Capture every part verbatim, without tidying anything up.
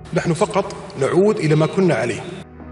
نحن فقط نعود إلى ما كنا عليه.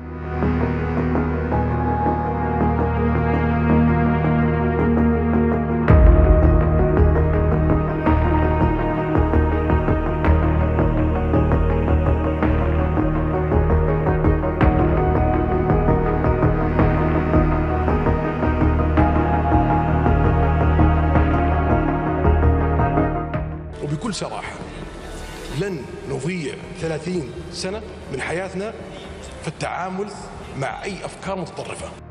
وبكل صراحة لن نضيع ثلاثين سنة من حياتنا في التعامل مع أي أفكار متطرفة.